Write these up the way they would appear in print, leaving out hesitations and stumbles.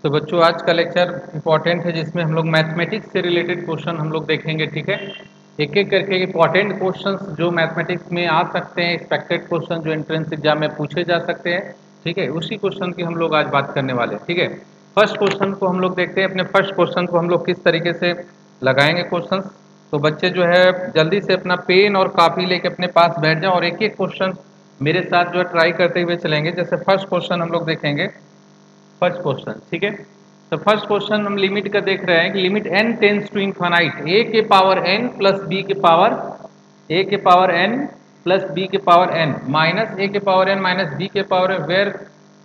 तो बच्चों आज का लेक्चर इंपॉर्टेंट है जिसमें हम लोग मैथमेटिक्स से रिलेटेड क्वेश्चन हम लोग देखेंगे। ठीक है, एक एक करके इंपॉर्टेंट क्वेश्चंस जो मैथमेटिक्स में आ सकते हैं, एक्सपेक्टेड क्वेश्चन जो एंट्रेंस एग्जाम में पूछे जा सकते हैं। ठीक है, उसी क्वेश्चन की हम लोग आज बात करने वाले हैं। ठीक है, फर्स्ट क्वेश्चन को हम लोग देखते हैं। अपने फर्स्ट क्वेश्चन को हम लोग किस तरीके से लगाएंगे क्वेश्चन। तो बच्चे जो है जल्दी से अपना पेन और कॉपी लेके अपने पास बैठ जाओ और एक एक क्वेश्चन मेरे साथ जो है ट्राई करते हुए चलेंगे। जैसे फर्स्ट क्वेश्चन हम लोग देखेंगे, फर्स्ट क्वेश्चन। ठीक है, तो फर्स्ट क्वेश्चन हम लिमिट का देख रहे हैं कि limit n tends to infinite a के पावर n प्लस b के पावर n प्लस b के पावर n माइनस a के पावर n माइनस b के पावर n, वेयर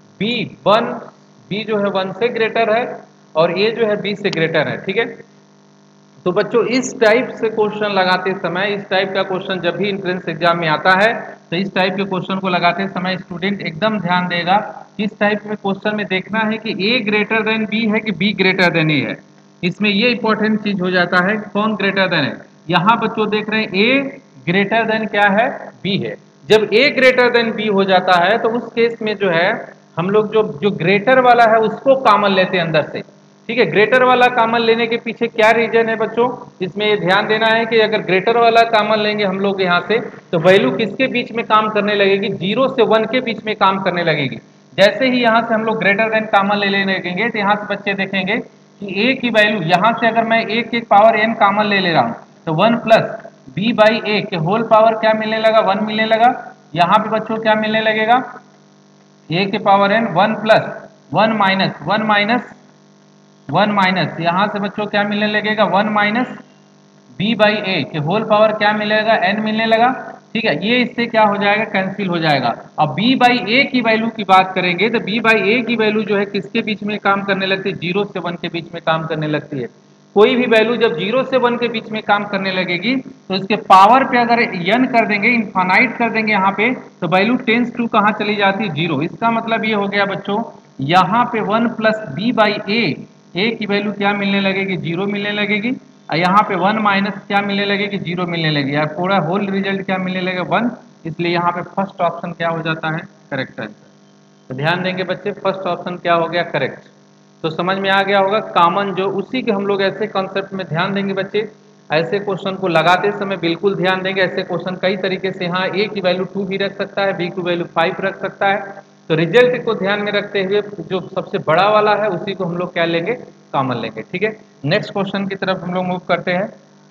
b जो है 1 से ग्रेटर है और a जो है b से ग्रेटर है। ठीक है, तो बच्चों इस टाइप से क्वेश्चन लगाते समय, इस टाइप का क्वेश्चन जब भी एंट्रेंस एग्जाम में आता है तो इस टाइप के क्वेश्चन को लगाते समय स्टूडेंट एकदम ध्यान देगा कि इस टाइप में क्वेश्चन में देखना है कि a ग्रेटर देन b है कि b ग्रेटर देन a है। इसमें ये इंपॉर्टेंट चीज हो जाता है कौन ग्रेटर देन है। यहाँ बच्चों देख रहे हैं a ग्रेटर देन क्या है, b है। जब a ग्रेटर देन b हो जाता है तो उस केस में जो है हम लोग जो ग्रेटर वाला है उसको कॉमन लेते हैं अंदर से। ठीक है, ग्रेटर वाला कॉमन लेने के पीछे क्या रीजन है बच्चों, इसमें ये ध्यान देना है कि अगर ग्रेटर वाला कॉमन लेंगे हम लोग यहाँ से तो वैल्यू किसके बीच में काम करने लगेगी, 0 से 1 के बीच में काम करने लगेगी। जैसे ही यहाँ से हम लोग ग्रेटर देन कॉमन ले लेने लगेंगे तो यहाँ से बच्चे देखेंगे कि a की वैल्यू यहाँ से अगर मैं a के पावर n कॉमन ले रहा हूँ तो 1 प्लस b बाई ए के होल पावर क्या मिलने लगा, 1 मिलने लगा। यहाँ पे बच्चों क्या मिलने लगेगा, a के पावर n 1 प्लस 1 माइनस यहाँ से बच्चों क्या मिलने लगेगा, 1 माइनस बी बाई ए के होल पावर क्या मिलेगा, n मिलने लगा। ठीक है, ये इससे क्या हो जाएगा, कैंसिल हो जाएगा। अब b बाई ए की वैल्यू की बात करेंगे तो b बाई ए की वैल्यू जो है किसके बीच में काम करने लगती है, 0 से 1 के बीच में काम करने लगती है। कोई भी वैल्यू जब 0 से 1 के बीच में काम करने लगेगी तो इसके पावर पे अगर n कर देंगे, इनफाइनाइट कर देंगे यहाँ पे, तो वैल्यू टेंस टू कहाँ चली जाती है, 0। इसका मतलब ये हो गया बच्चों यहाँ पे 1 प्लस बी बाई ए की वैल्यू क्या मिलने लगेगी, 0 मिलने लगेगी। और यहाँ पे 1 माइनस क्या मिलने लगेगी, 0 मिलने लगेगी। और पूरा होल रिजल्ट क्या मिलने लगेगा, 1। इसलिए यहाँ पे फर्स्ट ऑप्शन क्या हो जाता है, करेक्ट आंसर। तो ध्यान देंगे बच्चे, फर्स्ट ऑप्शन क्या हो गया, करेक्ट। तो समझ में आ गया होगा कॉमन जो उसी के हम लोग ऐसे कॉन्सेप्ट में ध्यान देंगे बच्चे। ऐसे क्वेश्चन को लगाते समय बिल्कुल ध्यान देंगे। ऐसे क्वेश्चन कई तरीके से, हाँ a की वैल्यू 2 भी रख सकता है, b की वैल्यू 5 रख सकता है। तो रिजल्ट को ध्यान में रखते हुए जो सबसे बड़ा वाला है उसी को हम लोग क्या लेंगे, कॉमन लेंगे। ठीक है, नेक्स्ट क्वेश्चन की तरफ हम लोग मूव करते हैं।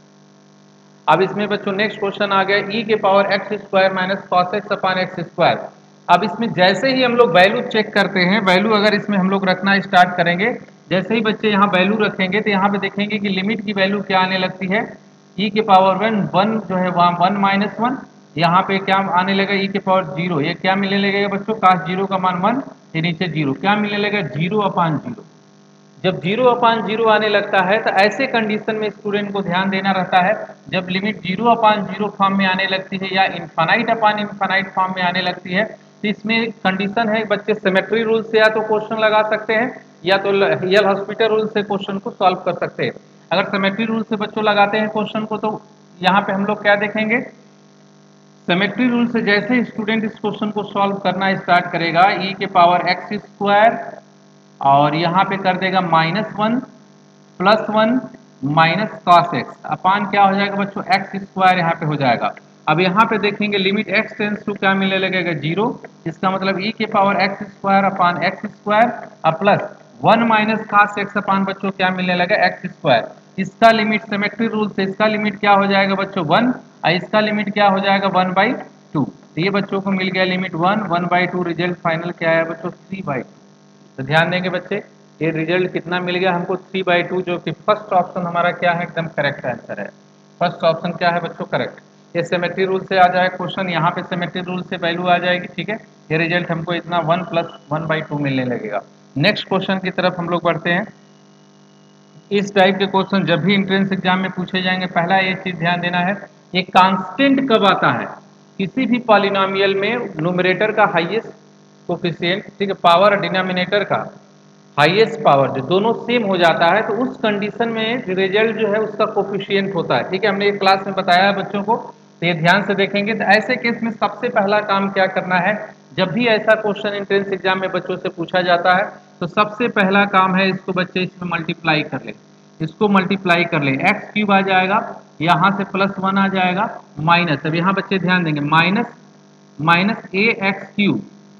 अब इसमें बच्चों नेक्स्ट क्वेश्चन आ गया e के power x square minus cos x upon x square. अब इसमें जैसे ही हम लोग वैल्यू चेक करते हैं, वैल्यू अगर इसमें हम लोग रखना स्टार्ट करेंगे, जैसे ही बच्चे यहाँ वैल्यू रखेंगे तो यहाँ पे देखेंगे कि लिमिट की वैल्यू क्या आने लगती है, e के पावर 1 जो है वहाँ 1 माइनस 1। यहाँ पे क्या आने लगा, e के पावर 0, ये क्या मिलने लगेगा बच्चों, काश 0 का मान 1, ये नीचे 0 क्या मिलने लगेगा, 0 अपान 0। जब 0 अपान 0 आने लगता है तो ऐसे कंडीशन में स्टूडेंट को ध्यान देना रहता है, जब लिमिट 0 अपान 0 फॉर्म में आने लगती है या इनफाइनाइट अपान इनफाइनाइट फॉर्म में आने लगती है तो इसमें कंडीशन है बच्चे सिमेट्री रूल से या तो क्वेश्चन लगा सकते हैं या तो एल हॉस्पिटल रूल से क्वेश्चन को सॉल्व कर सकते हैं। अगर सिमेट्री रूल से बच्चों लगाते हैं क्वेश्चन को तो यहाँ पे हम लोग क्या देखेंगे, सिमेट्री रूल से जैसे स्टूडेंट इस क्वेश्चन को सॉल्व करना स्टार्ट करेगा, e के पावर एक्स स्क्वायर और यहाँ पे कर देगा -1 +1 माइनस कॉस एक्स अपान क्या हो जाएगा बच्चों, एक्स स्क्वायर यहाँ पे हो जाएगा। अब यहाँ पे देखेंगे लिमिट x टेंस टू क्या मिलने लगेगा, 0। इसका मतलब e के power x square upon x square और plus 1 minus cos x upon बच्चों क्या मिलने लगा, एक्स स्क्वायर। इसका लिमिट सिमेट्री रूल से इसका लिमिट क्या हो जाएगा बच्चों, 1 और इसका लिमिट क्या हो जाएगा, 1/2। तो ये बच्चों को मिल गया लिमिट 1/2। रिजल्ट फाइनल क्या आया बच्चों, 3/2। तो ध्यान देंगे बच्चे, ये रिजल्ट कितना मिल गया हमको, 3/2, जो कि फर्स्ट ऑप्शन हमारा क्या है, एकदम करेक्ट आंसर है। फर्स्ट ऑप्शन क्या है बच्चों, करेक्ट। ये सिमेट्री रूल से आ जाए क्वेश्चन, यहाँ पे सिमेट्री रूल से वैल्यू आ जाएगी। ठीक है, ये रिजल्ट हमको इतना 1 + 1/2 मिलने लगेगा। नेक्स्ट क्वेश्चन की तरफ हम लोग बढ़ते हैं। इस टाइप के क्वेश्चन जब भी एंट्रेंस एग्जाम में पूछे जाएंगे, पहला ये चीज ध्यान देना है, ये कांस्टेंट कब आता है, किसी भी पॉलिनोमियल में न्यूमरेटर का हाईएस्ट कोफिशिएंट, ठीक है, पावर और डिनोमिनेटर का हाईएस्ट पावर जो दोनों सेम हो जाता है तो उस कंडीशन में रिजल्ट जो है उसका कोफिशिएंट होता है। ठीक है, हमने एक क्लास में बताया है बच्चों को, तो ये ध्यान से देखेंगे। तो ऐसे केस में सबसे पहला काम क्या करना है, जब भी ऐसा क्वेश्चन एंट्रेंस एग्जाम में बच्चों से पूछा जाता है तो सबसे पहला काम है इसको बच्चे इसमें मल्टीप्लाई कर ले, इसको मल्टीप्लाई कर ले, एक्स क्यूब आ जाएगा, यहाँ से +1 आ जाएगा, माइनस, अब यहाँ बच्चे ध्यान देंगे, minus minus a x cube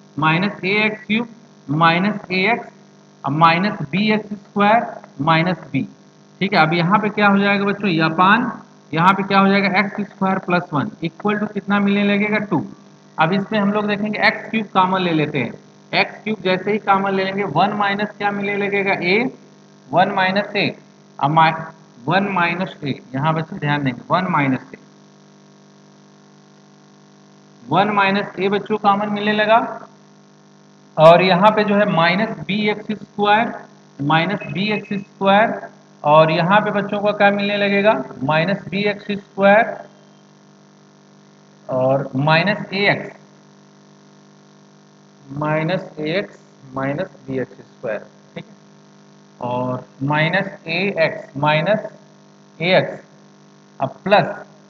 minus a x minus b x square minus b. ठीक है, अब यहाँ पे क्या हो जाएगा बच्चों, ये अपान यहाँ पे क्या हो जाएगा एक्स स्क्वायर +1 इक्वल टू कितना मिलने लगेगा 2। अब इसमें हम लोग देखेंगे एक्स क्यूब कॉमन ले लेते हैं, एक्स क्यूब जैसे ही कॉमन ले लेंगे 1 माइनस क्या मिलने लगेगा ए, 1 माइनस ए, अब 1 माइनस ए, यहाँ बच्चे ध्यान देंगे 1 माइनस ए, 1 माइनस ए बच्चों कॉमन मिलने लगा, और यहाँ पे जो है माइनस बी एक्स स्क्वायर, और यहाँ पे बच्चों को क्या मिलने लगेगा माइनस बी एक्स स्क्वायर और minus a x minus b x square, ठीक है, और माइनस ए एक्स अब plus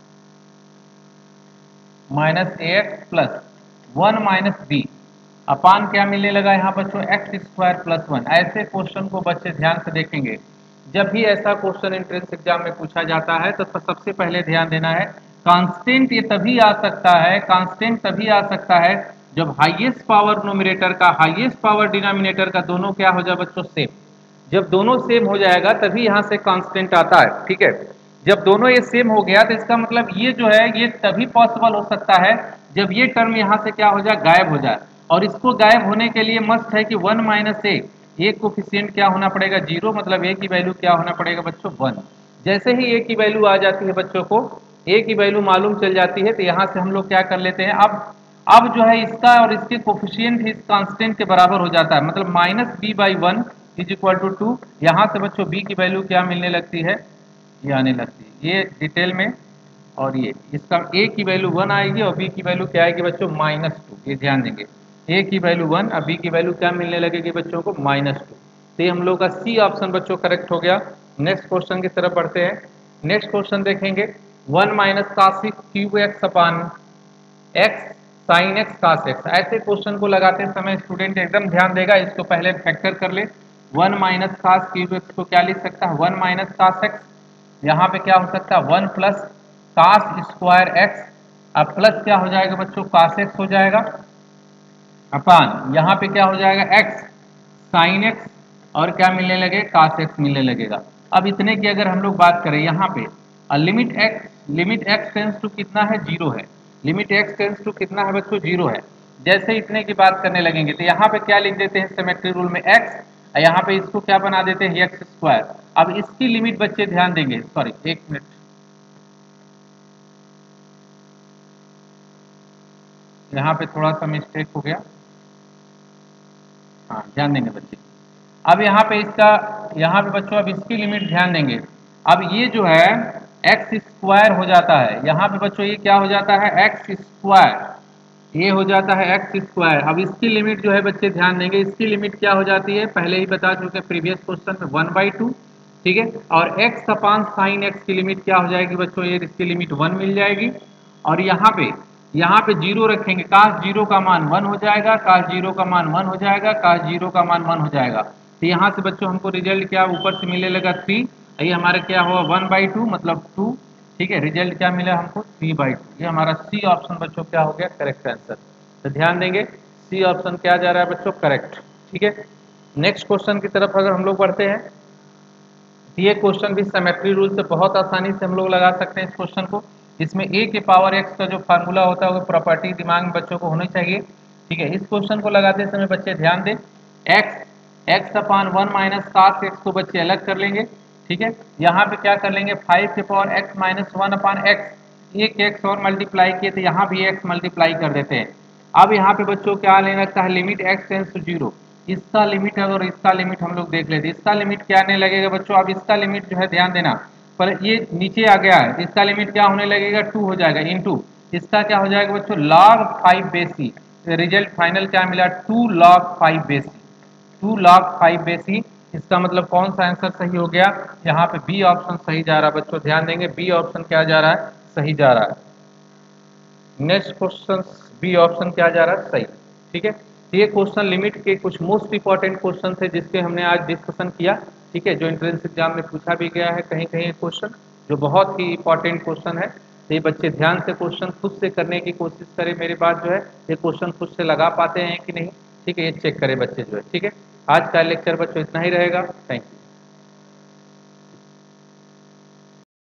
minus a x plus 1 minus b upon क्या मिलने लगा यहाँ बच्चों एक्स स्क्वायर +1। ऐसे क्वेश्चन को बच्चे ध्यान से देखेंगे, जब भी ऐसा क्वेश्चन एंट्रेंस एग्जाम में पूछा जाता है तो सबसे पहले ध्यान देना है कांस्टेंट ये तभी आ सकता है, कांस्टेंट तभी आ सकता है जब हाईएस्ट पावर न्यूमरेटर का हाईएस्ट पावर डिनोमिनेटर का दोनों क्या हो जाए बच्चों सेम। जब दोनों सेम हो जाएगा तभी यहाँ से कांस्टेंट आता है, ठीक है। जब दोनों ये सेम हो गया तो इसका मतलब ये जो है ये तभी पॉसिबल हो सकता है जब ये टर्म यहाँ से क्या हो जाए गायब हो जाए, और इसको गायब होने के लिए मस्ट है कि 1 माइनस ए कोफिशिएंट क्या होना पड़ेगा 0, मतलब ए की वैल्यू क्या होना पड़ेगा बच्चों 1। जैसे ही ए की वैल्यू आ जाती है बच्चों को ए की वैल्यू मालूम चल जाती है तो यहाँ से हम लोग क्या कर लेते हैं, अब जो है इसका और इसके कोफिशिएंट इस कांस्टेंट के बराबर हो जाता है, मतलब minus b by 1 is equal to 2। यहाँ से बच्चों बी की वैल्यू क्या मिलने लगती है, ये आने लगती है, ये डिटेल में, और ये इसका ए की वैल्यू 1 आएगी और बी की वैल्यू क्या आएगी बच्चों -2। ये ध्यान देंगे ए की वैल्यू 1 और बी की वैल्यू क्या मिलने लगेगी बच्चों को -2। तो ये हम लोग का सी ऑप्शन बच्चों करेक्ट हो गया। नेक्स्ट क्वेश्चन की तरफ बढ़ते हैं। नेक्स्ट क्वेश्चन देखेंगे 1 minus cos cube x upon x sine x cos x. ऐसे क्वेश्चन को लगाते समय स्टूडेंट एकदम ध्यान देगा, इसको पहले फैक्टर कर ले। 1 माइनस cos क्यूब एक्स को क्या लिख सकता है 1 माइनस cos एक्स, यहाँ पे क्या हो सकता है 1 प्लस cos स्क्वायर एक्स, अब प्लस क्या हो जाएगा बच्चों cos एक्स हो जाएगा अपान यहाँ पे क्या हो जाएगा x साइन एक्स और क्या मिलने लगे cos एक्स मिलने लगेगा। अब इतने की अगर हम लोग बात करें यहाँ पे लिमिट x टेंस टू कितना है 0 है, लिमिट x टेंस टू कितना है बच्चों 0 है। जैसे इतने की बात करने लगेंगे तो यहाँ पे क्या लिख देते हैं सिमेट्री रूल में x, यहाँ पे इसको क्या बना देते हैं एक्स स्क्वायर। अब इसकी लिमिट बच्चे ध्यान देंगे, सॉरी एक मिनट, यहाँ पे थोड़ा सा मिस्टेक हो गया, हाँ ध्यान देंगे बच्चे। अब यहाँ पे यहाँ पे बच्चों अब इसकी लिमिट ध्यान देंगे। अब ये जो है एक्स स्क्वायर हो जाता है, यहाँ पे बच्चों ये क्या हो जाता है एक्स स्क्वायर, ये हो जाता है एक्स स्क्वायर। अब इसकी लिमिट जो है बच्चे ध्यान देंगे, इसकी लिमिट क्या हो जाती है पहले ही बता चुके प्रीवियस क्वेश्चन में 1/2, ठीक है। और एक्स अपान साइन एक्स की लिमिट क्या हो जाएगी बच्चों, ये इसकी लिमिट 1 मिल जाएगी। और यहाँ पे 0 रखेंगे, काश 0 का मान 1 हो जाएगा, काश 0 का मान 1 हो जाएगा, काश 0 का मान 1 हो जाएगा। तो यहाँ से बच्चों हमको रिजल्ट क्या ऊपर से मिलने लगा 3, ये हमारा क्या हुआ 1/2 मतलब 2, ठीक है। रिजल्ट क्या मिला हमको 3/2। ये हमारा सी ऑप्शन बच्चों क्या हो गया करेक्ट आंसर। तो ध्यान देंगे सी ऑप्शन क्या जा रहा है बच्चों करेक्ट, ठीक है। नेक्स्ट क्वेश्चन की तरफ अगर हम लोग बढ़ते हैं, ये क्वेश्चन भी सिमेट्री रूल से बहुत आसानी से हम लोग लगा सकते हैं इस क्वेश्चन को। इसमें a के पावर x का जो फार्मूला होता है वो प्रॉपर्टी दिमाग में बच्चों को होनी चाहिए, ठीक है। इस क्वेश्चन को लगाते समय बच्चे ध्यान दें, x upon 1 minus cos x को बच्चे अलग कर लेंगे, ठीक है। यहाँ पे क्या कर लेंगे 5 के power x minus 1 upon x, एक x और मल्टीप्लाई किए तो यहाँ भी x मल्टीप्लाई कर देते हैं। अब यहाँ पे बच्चों क्या लेने लगता है लिमिट x टेंस टू 0, इसका लिमिट है और इसका लिमिट हम लोग देख लेते हैं। इसका लिमिट क्या आने लगेगा बच्चों, अब इसका लिमिट जो है ध्यान देना, पर ये नीचे आ गया है, इसका लिमिट क्या होने लगेगा 2 हो जाएगा इनटू इसका क्या हो जाएगा बच्चों log 5 base c. Result final क्या मिला 2 log 5 base c, 2 log 5 base c. इसका मतलब कौन सा आंसर सही हो गया, यहाँ पे बी ऑप्शन सही जा रहा है बच्चों, ध्यान देंगे बी ऑप्शन क्या जा रहा है सही जा रहा है। नेक्स्ट क्वेश्चन बी ऑप्शन क्या जा रहा है सही, ठीक है। तो ये क्वेश्चन लिमिट के कुछ मोस्ट इंपॉर्टेंट क्वेश्चन थे जिसके हमने आज डिस्कशन किया। ठीक है, जो एंट्रेंस एग्जाम में पूछा भी गया है कहीं कहीं क्वेश्चन, जो बहुत ही इंपॉर्टेंट क्वेश्चन है। तो ये बच्चे ध्यान से क्वेश्चन खुद से करने की कोशिश करें। मेरी बात जो है, ये क्वेश्चन खुद से लगा पाते हैं कि नहीं, ठीक है, ये चेक करें बच्चे जो है। ठीक है, आज का लेक्चर बच्चों इतना ही रहेगा। Thank you.